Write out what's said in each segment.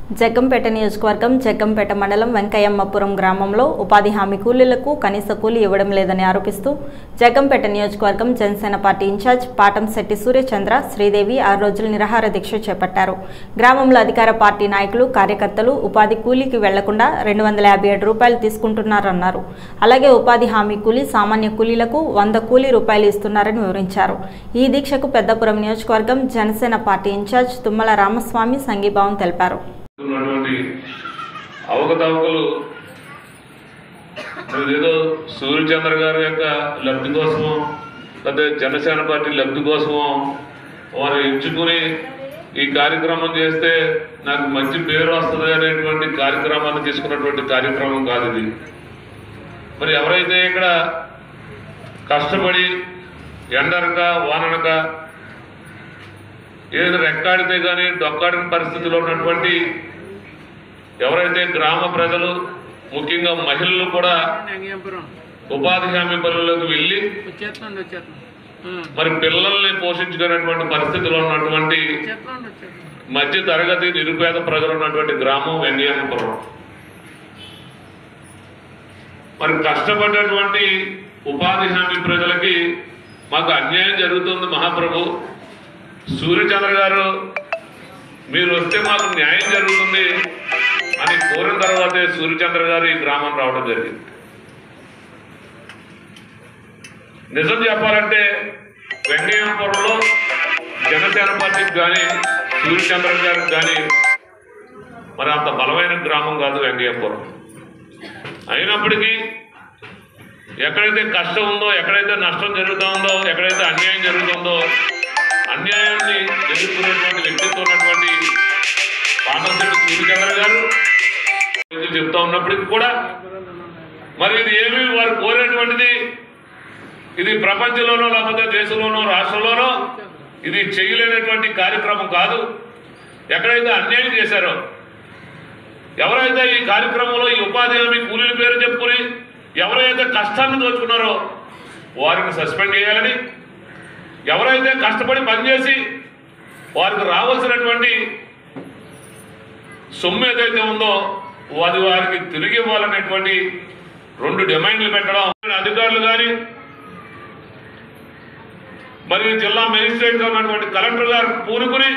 జగ్గంపేట నియోజకవర్గం జగ్గంపేట మండలం వెంకయ్యమ్మపురం గ్రామంలో ఉపాధి హామీ కూలీలకు కనీస కూలీ ఇవ్వడం లేదని ఆరోపిస్తూ జగ్గంపేట నియోజకవర్గం జనసేన పార్టీ ఇన్ఛార్జ్ పాటంశెట్టి సూర్యచంద్ర శ్రీదేవి 6 రోజుల నిరాహార దీక్ష చేపట్టారు. గ్రామంలో అధికార పార్టీ నాయకులు కార్యకర్తలు ఉపాధి కూలీకి వెళ్లకుండా 257 రూపాయలు తీసుకుంటున్నారన్నారు. అలాగే ఉపాధి హామీ కూలీ సామాన్య కూలీలకు 100 కూలీ రూపాయలు ఇస్తున్నారని వివరించారు. ఈ దీక్షకు పెద్దపురం నియోజకవర్గం జనసేన పార్టీ ఇన్ఛార్జ్ తుమ్మల రామస్వామి సంఘీభావం తెలిపారు. అవకతవకలు ఏదో సూర్యచంద్ర గారి యొక్క లబ్ధి కోసమో లేదా జనసేన పార్టీ లబ్ధి కోసమో వారు ఎంచుకుని ఈ కార్యక్రమం చేస్తే నాకు మంచి పేరు వస్తుంది అనేటువంటి కార్యక్రమాన్ని తీసుకున్నటువంటి కార్యక్రమం కాదు ఇది. మరి ఎవరైతే ఇక్కడ కష్టపడి ఎండనక వాననక ఏదైనా రెక్కాడితే కానీ డొక్కాడిన పరిస్థితిలో ఉన్నటువంటి ఎవరైతే గ్రామ ప్రజలు ముఖ్యంగా మహిళలు కూడా ఉపాధి హామీ పనులకు వెళ్ళి మరి పిల్లల్ని పోషించుకునేటువంటి పరిస్థితిలో ఉన్నటువంటి మధ్య తరగతి నిరుపేద ప్రజలు ఉన్నటువంటి గ్రామం వెంకయ్యమ్మపురం. మరి కష్టపడ్డటువంటి ఉపాధి హామీ ప్రజలకి మాకు అన్యాయం జరుగుతుంది. మహాప్రభు సూర్యచంద్ర గారు మీరు వస్తే మాకు న్యాయం జరుగుతుంది అని కోరిన తర్వాతే సూర్యచంద్ర గారు ఈ గ్రామం రావడం జరిగింది. నిజం చెప్పాలంటే వెంకయ్యపురంలో జనసేన పార్టీకి కానీ సూర్యచంద్ర గారికి కానీ మరి అంత బలమైన గ్రామం కాదు వెంకయ్యపురం. అయినప్పటికీ ఎక్కడైతే కష్టం ఉందో, ఎక్కడైతే నష్టం జరుగుతూ ఉందో, ఎక్కడైతే అన్యాయం జరుగుతుందో అన్యాయాన్ని ఎదుర్కొనేటువంటి వ్యక్తిత్వం ఉన్నటువంటి పాటంశెట్టి సూర్యచంద్ర గారు చెప్తా ఉన్నప్పటికీ కూడా మరి ఇది ఏమి వారు కోరేటువంటిది ఇది ప్రపంచంలోనో లేకపోతే దేశంలోనో రాష్ట్రంలోనో ఇది చేయలేనటువంటి కార్యక్రమం కాదు. ఎక్కడైతే అన్యాయం చేశారో, ఎవరైతే ఈ కార్యక్రమంలో ఈ ఉపాధి హామీ కూలీల పేరు చెప్పుకుని ఎవరైతే కష్టాన్ని దోచుకున్నారో వారిని సస్పెండ్ చేయాలని, ఎవరైతే కష్టపడి పనిచేసి వారికి రావాల్సినటువంటి సొమ్ము ఏదైతే ఉందో అది వారికి తిరిగి ఇవ్వాలనేటువంటి 2 డిమాండ్లు పెట్టడం. అధికారులు కానీ మరియు జిల్లా మేజిస్ట్రేట్ గా ఉన్నటువంటి కలెక్టర్ గారు పూనుకుని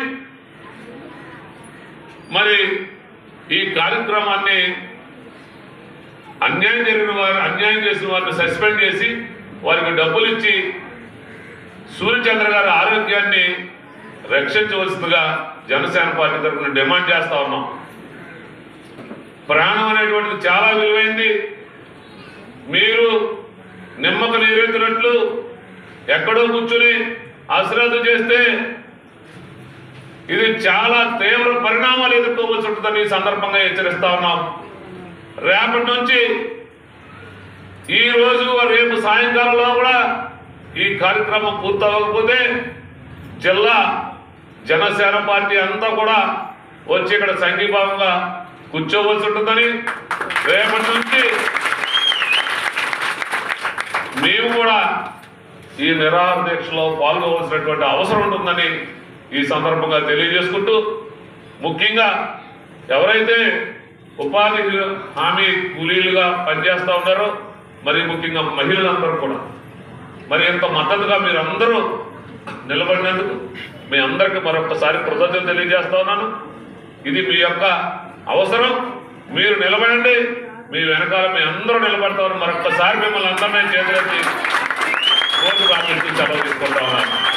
మరి ఈ కార్యక్రమాన్ని అన్యాయం చేసిన వారిని సస్పెండ్ చేసి వారికి డబ్బులు ఇచ్చి సూర్యచంద్ర గారి ఆరోగ్యాన్ని రక్షించవలసిందిగా జనసేన పార్టీ తరఫున డిమాండ్ చేస్తా ఉన్నాం. ప్రాణం అనేటువంటిది చాలా విలువైంది. మీరు నిమ్మక నీరెత్తినట్లు ఎక్కడో కూర్చుని అశ్రద్ధ చేస్తే ఇది చాలా తీవ్ర పరిణామాలు ఎదుర్కోవాల్సి ఉంటుందని ఈ సందర్భంగా హెచ్చరిస్తా ఉన్నాం. రేపటి నుంచి ఈ రోజు రేపు సాయంకాలంలో కూడా ఈ కార్యక్రమం పూర్తవకపోతే జిల్లా జనసేన పార్టీ అంతా కూడా వచ్చి ఇక్కడ సంఘీభావంగా కూర్చోవలసి ఉంటుందని, రేపటి నుంచి మేము కూడా ఈ నిరాహార దీక్షలో పాల్గొవలసినటువంటి అవసరం ఉంటుందని ఈ సందర్భంగా తెలియజేసుకుంటూ, ముఖ్యంగా ఎవరైతే ఉపాధి హామీ కూలీలుగా పనిచేస్తూ ఉన్నారో మరి ముఖ్యంగా మహిళలందరూ కూడా మరి ఎంత మద్దతుగా మీరందరూ నిలబడినందుకు మీ అందరికీ మరొకసారి కృతజ్ఞతలు తెలియజేస్తా ఉన్నాను. ఇది మీ యొక్క అవసరం. మీరు నిలబడండి, మీ వెనకాల మీ అందరూ నిలబడతామని మరొకసారి మిమ్మల్ని అందరినీ చేతులెత్తి రోజు ప్రార్థించి సెలవు తీసుకుంటా ఉన్నాను.